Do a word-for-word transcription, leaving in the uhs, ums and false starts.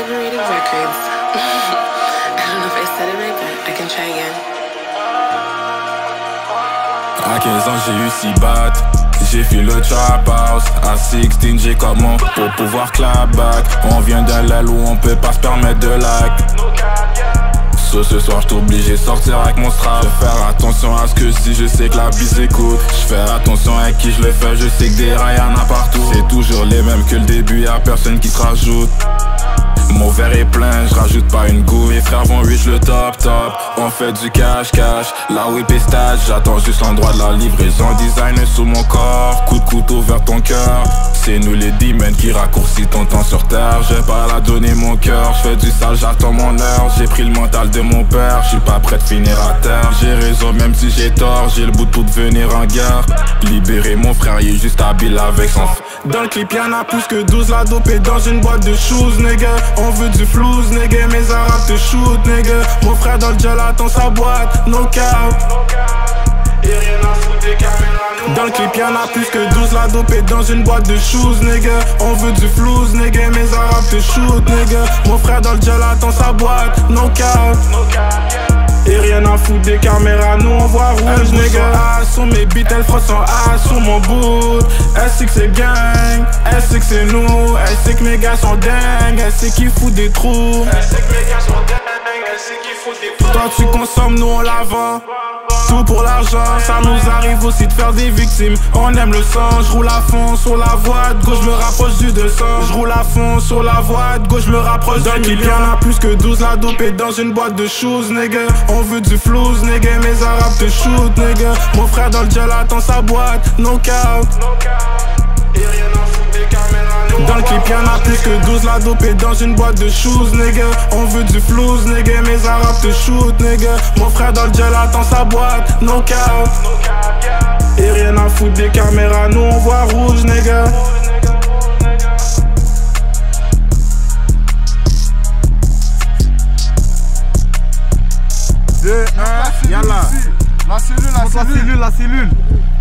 Liberated Records. I don't know if I said it right, but I can try again. À quinze ans j'ai eu six battes, j'ai fait le trap house. À seize j'ai comment pour pouvoir clap back. On vient d'un l'aile où on peut pas se permettre de lac. So, ce soir j'suis obligé de sortir avec mon strap. Je faire attention à ce que si je sais que la bise écoute. Je fais attention avec qui je le fais, je sais que des rats y'en a partout. C'est toujours les mêmes que le début, y'a personne qui se rajoute. Mon verre est plein, je rajoute pas une goutte. Mes frères vont reach le top top. On fait du cash cash, la whip est stage. J'attends juste l'endroit de la livraison. Design sous mon corps, coup de couteau vers ton cœur. C'est nous les demons qui raccourcit ton temps sur terre. J'ai pas la donner mon cœur, je fais du sale, j'attends mon heure. J'ai pris le mental de mon père, je suis pas prêt de finir à terre. J'ai raison même si j'ai tort, j'ai le bout pour devenir un gars. Libérer mon frère, il est juste habile avec son f... Dans le clip y'en a plus que douze, la dope est dans une boîte de shoes, nigga. On veut du flouze, nigga, mes arabes te shoot, nigga. Mon frère dans le gel attend sa boîte, no cap. Et rien à foutre des caméras. Dans le clip y'en a plus que douze, la dope est dans une boîte de shoes, nigga. On veut du flouze, nigga, mes arabes te shoot, nigga. Mon frère dans le gel attend sa boîte, no cap. Et rien à foutre des caméras, nous on voit rouge, nigga. Ah, sur mes beats, elle frotte son A sur mon boot. Elle sait que c'est gang, elle sait que c'est nous. Elle sait que mes gars sont dingues, elle sait qu'ils foutent des trous. Elle sait que mes gars sont dingues, elle sait qu'ils foutent des trous. Toi tu consommes, nous on la vend. Tout pour l'argent, ça nous arrive aussi de faire des victimes. On aime le sang, je roule à fond sur la voie de gauche, je me rapproche du deux cents. Je roule à fond sur la voie de gauche, je me rapproche d'un clip. Y'en a plus que douze, la dope est dans une boîte de shoes, nigga. On veut du flouze, nigga, mes arabes te shoot, nigga. Mon frère dans le gel attend sa boîte, no cap. Et rien à foutre des caméras. Dans le clip y'en a plus que douze, la dope est dans une boîte de shoes, nigga. On veut du flouze, nigga, mes arabes te shoot, nigga. Mon frère dans le gel attend sa boîte, no cap. Et rien à foutre des caméras, nous on voit rouge, nigga. deux, un, yalla. La cellule, la cellule, la cellule.